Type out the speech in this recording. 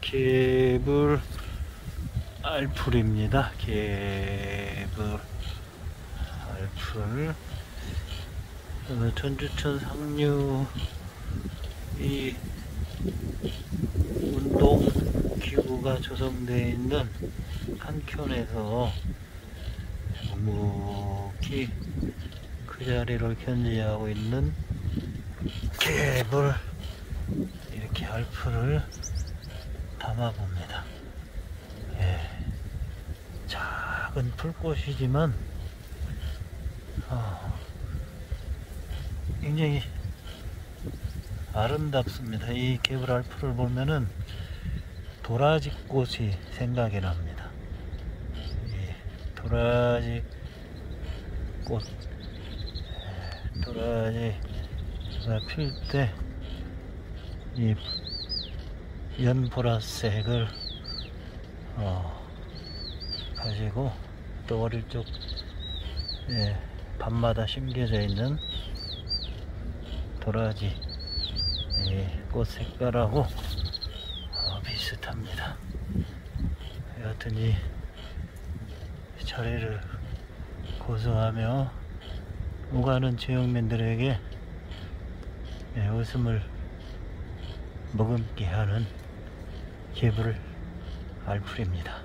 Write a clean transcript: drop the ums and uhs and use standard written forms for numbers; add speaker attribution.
Speaker 1: 개불 알풀입니다. 개불 알풀. 전주천 상류 이 운동 기구가 조성되어 있는 한켠에서 묵묵히 그 자리를 견지하고 있는 개불 이렇게 알풀을 담아봅니다. 예, 작은 풀꽃이지만 굉장히 아름답습니다. 이 개불 알풀을 보면은 도라지 꽃이 생각이 납니다. 도라지 꽃, 도라지가 필 때 이 연보라색을 가지고 또 어릴 적 밤마다 심겨져 있는 도라지 꽃 색깔하고 비슷합니다. 여하튼 이 자리를 고수하며 오가는 지역민들에게 웃음을 머금게 하는 개불 알풀입니다.